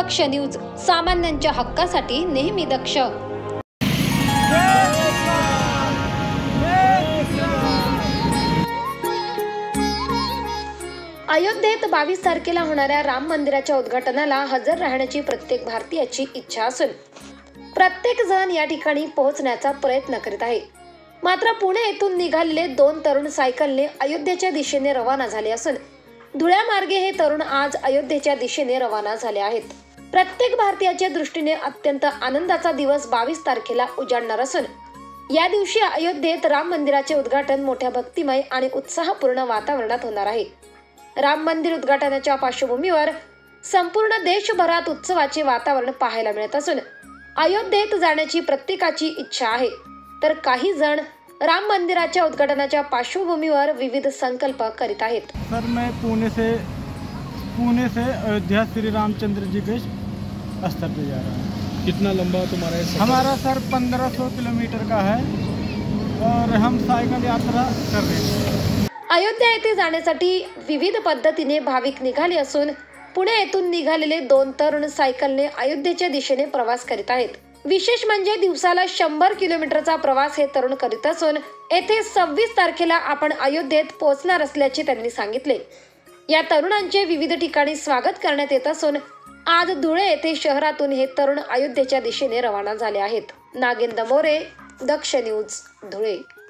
दक्ष news, सामान्यांच्या हक्कासाठी नेहमी दक्ष. अयोध्येत 22 तारखेला होणाऱ्या राम मंदिराच्या उद्घाटनाला हजर राहण्याची प्रत्येक भारतीयाची इच्छा असून प्रत्येक जण या ठिकाणी पोहोचण्याचा प्रयत्न करीत आहे. मात्र पुणे येथून निघालेले 2 तरुण सायकलने अयोध्येच्या दिशेने रवाना झाले असून धुळ्यामार्गे हे तरुण आज अयोध्येच्या दिशेने रवाना झाले आहेत. प्रत्येक भारतीयाच्या दृष्टीने अत्यंत आनंदाचा दिवस 22 तारखेला उजाडणार असून या दिवशी अयोध्येत राम मंदिराचे उद्घाटन मोठ्या भक्तिमय आणि उत्साहपूर्ण वातावरणात होणार आहे. राम मंदिर उद्घाटनाच्या पार्श्वभूमीवर संपूर्ण देशभरात उत्सवाचे वातावरण पाहायला मिळत असून अयोध्येत जाण्याची प्रत्येकाची इच्छा आहे. तर काही जण राम मंदिराच्या उद्घाटनाच्या पार्श्वभूमीवर विविध संकल्प करीत आहेत. सर, मैं पुणे से अयोध्या श्री रामचंद्र जी के स्तर पे जा रहा हूँ. कितना लंबा तुम्हारा है? हमारा सर 1500 किलोमीटर का है और हम साइकिल यात्रा कर रहे हैं. अयोध्या येथे जाण्यासाठी विविध पद्धतीने भाविक निघाले असून पुणे येथून निघालेले 2 तरुण सायकलने अयोध्येच्या दिशेने प्रवास करीत आहेत. विशेष म्हणजे दिवसाला 100 किलोमीटरचा प्रवास हे तरुण करीत असून येथे 26 तारखेला आपण अयोध्येत पोहोचणार असल्याचे त्यांनी सांगितले. या तरुणांचे विविध ठिकाणी स्वागत करण्यात येत असून आज धुळे येथे शहरातून हे तरुण अयोध्येच्या दिशेने रवाना झाले आहेत. नागेंद्र मोरे, दक्ष न्यूज, धुळे.